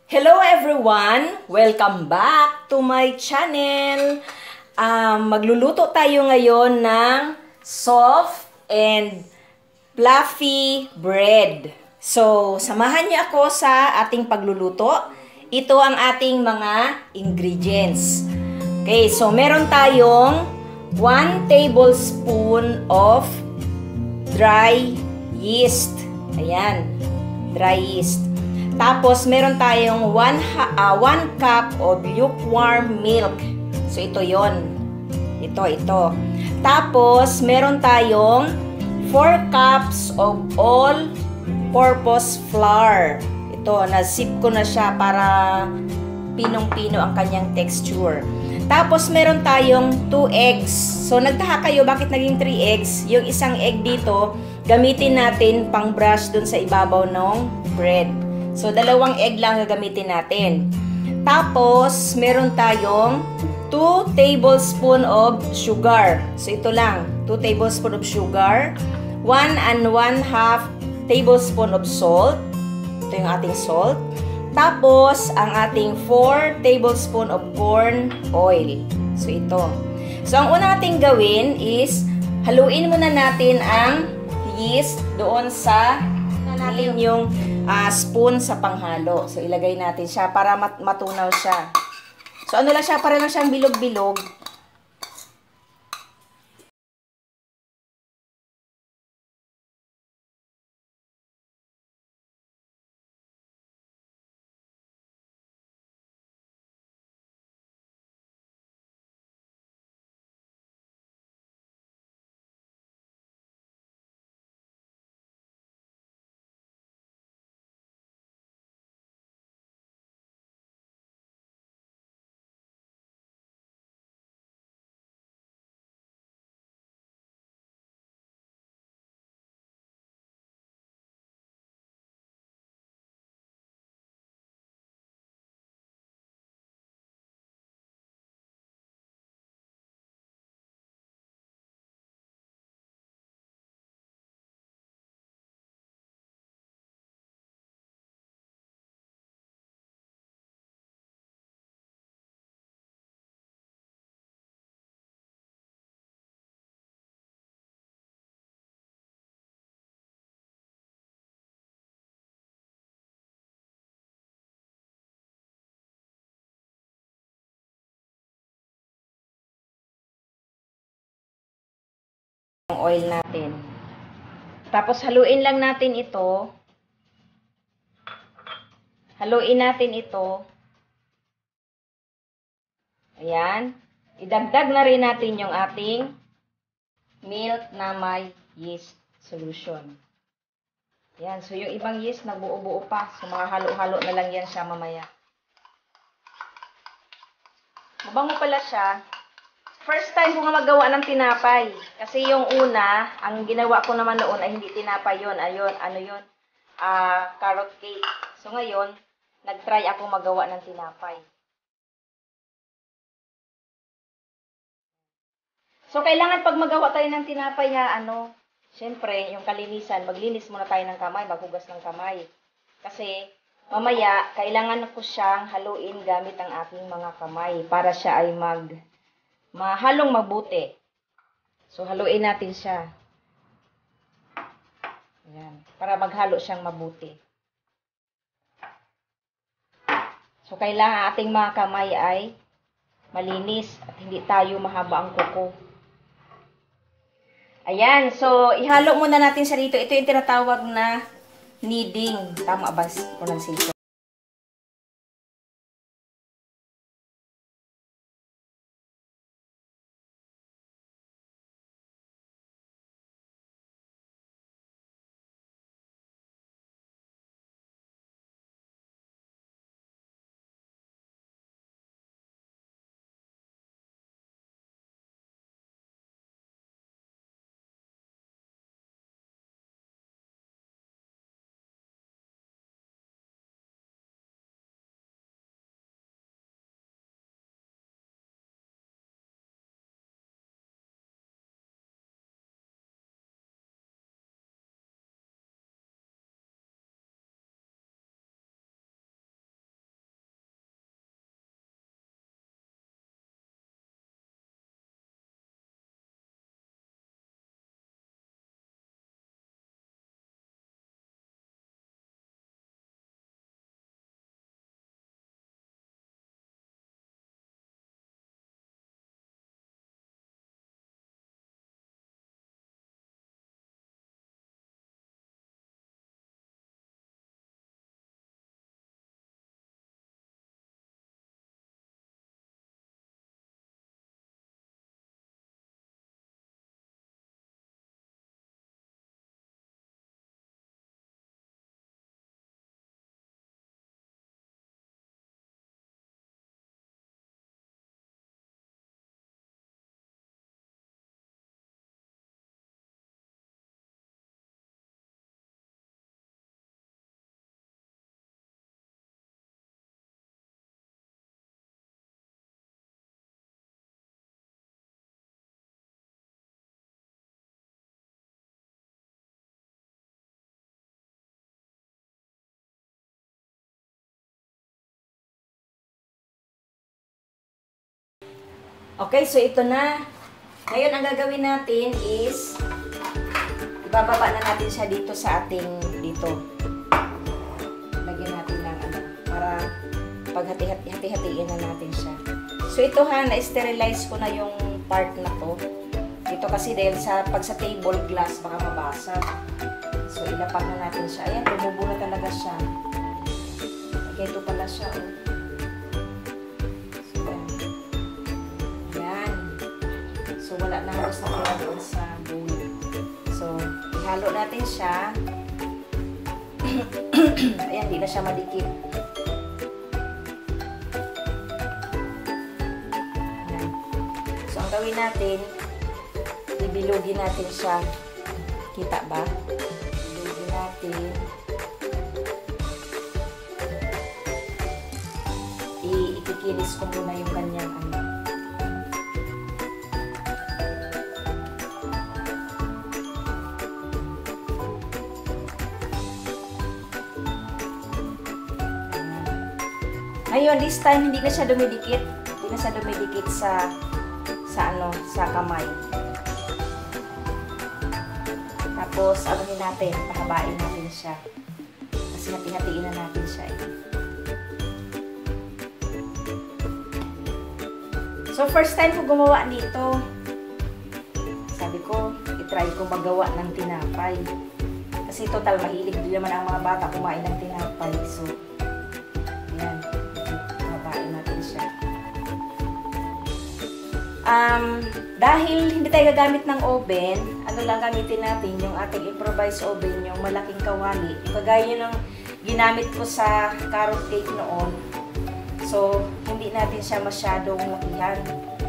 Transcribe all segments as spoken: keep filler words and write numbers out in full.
Hello everyone! Welcome back to my channel. Um, magluluto tayo ngayon ng soft and fluffy bread. So, samahan niyo ako sa ating pagluluto. Ito ang ating mga ingredients. Okay, so meron tayong one tablespoon of dry yeast. Ayan, dry yeast. Tapos, meron tayong one cup of lukewarm milk. So, ito yon. Ito, ito. Tapos, meron tayong four cups of all-purpose flour. Ito, na-zip ko na siya para pinong-pino ang kanyang texture. Tapos, meron tayong two eggs. So, nagtaka kayo bakit naging three eggs? Yung isang egg dito, gamitin natin pang brush dun sa ibabaw ng bread. So, dalawang egg lang gagamitin natin. Tapos, meron tayong two tablespoon of sugar. So, ito lang. two tablespoon of sugar. one and one half tablespoon of salt. Ito yung ating salt. Tapos, ang ating four tablespoon of corn oil. So, ito. So, ang una natin gawin is, haluin muna natin ang yeast doon sa natin yung uh, spoon sa panghalo. So, ilagay natin siya para mat matunaw siya. So, ano lang siya, para lang siyang bilog-bilog. Yung oil natin. Tapos, haluin lang natin ito. Haluin natin ito. Ayan. Idagdag na rin natin yung ating milk na may yeast solution. Ayan. So, yung ibang yeast, nagbuo-buo pa. So, mga halo-halo na lang yan siya mamaya. Mabango pala siya. First time ko nga magawa ng tinapay. Kasi yung una, ang ginawa ko naman noon ay hindi tinapay yun. Ayun, ano yun? Uh, carrot cake. So, ngayon, nag-try ako magawa ng tinapay. So, kailangan pag magawa tayo ng tinapay ha, ano, syempre, yung kalinisan, maglinis muna tayo ng kamay, maghugas ng kamay. Kasi, mamaya, kailangan ko siyang haluin gamit ang aking mga kamay para siya ay mag, mahalong mabuti. So, haluin natin siya. Ayan, para maghalo siyang mabuti. So, kailangan ating mga kamay ay malinis at hindi tayo mahaba ang kuko. Ayan, so ihalo muna natin siya dito. Ito yung tinatawag na kneading. Tama ba pronunciation? Okay, so ito na. Ngayon, ang gagawin natin is ibababa na natin siya dito sa ating dito. Lagyan natin ng ano, para paghati-hati-hatiin na natin siya. So ito ha, na-sterilize ko na yung part na to. Ito kasi dahil sa pag sa table glass baka mabasa. So ilapag na natin siya. Ayan, tumubo na talaga siya. Okay, ito pala siya. Oh. So ayan. So wala na halos na kaya doon sa bowl. So ihalo natin siya. Ayan, di na siya madikit. Ayan. So ang gawin natin, ibilugin natin siya. Kita ba? Ibilugin natin. I-ikikilis ko muna yung kanyang ano. Ngayon, this time, hindi na siya dumidikit. Hindi na siya dumidikit sa sa ano, sa kamay. Tapos, anuhin natin, pahabain natin siya. Kasi hati-hatiin na natin siya. Eh. So, first time ko gumawa nito. Sabi ko, itry ko magawa ng tinapay. Kasi total, mahilig din naman ang mga bata kumain ng tinapay. So, ayan. Pahabain natin siya. Um, dahil hindi tayo gagamit ng oven, ano lang gamitin natin, yung ating improvised oven, yung malaking kawali. Kagaya yun ng ginamit ko sa carrot cake noon. So, hindi natin siya masyadong lakihan.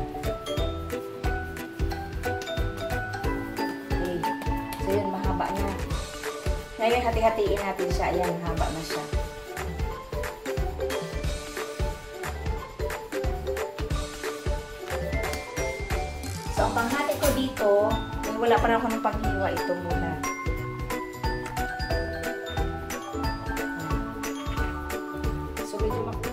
Okay. So, yun, mahaba na. Ngayon, hati-hatiin natin siya. Ayan, mahaba na siya. So, ang panghati ko dito, wala pa na ako ng panghiwa, ito muna. So, medyo makita.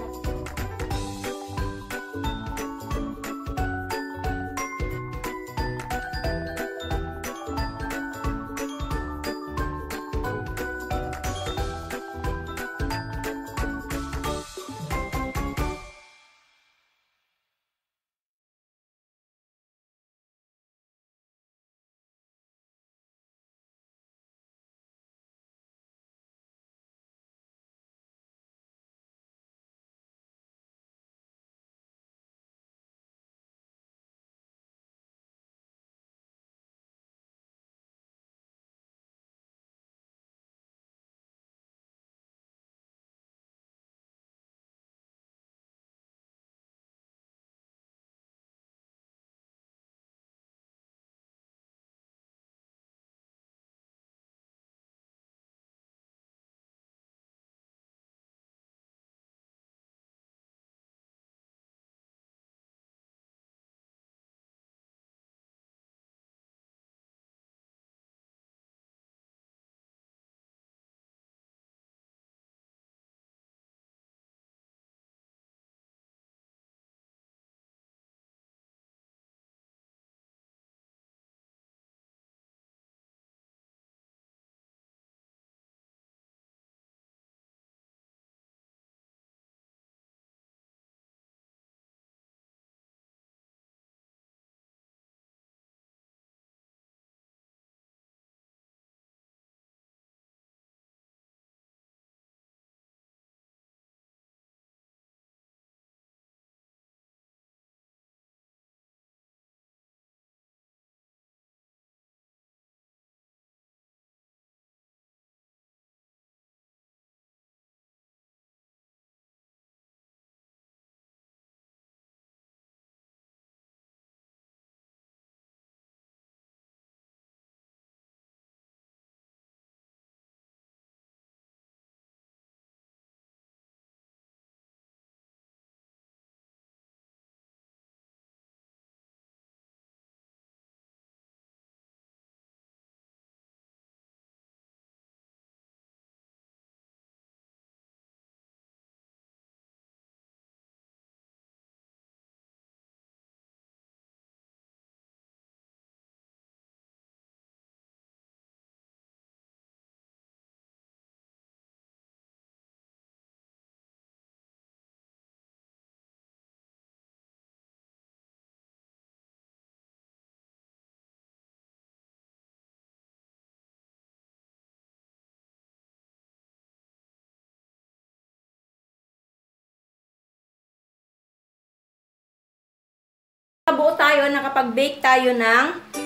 Buo tayo, nakapag-bake tayo ng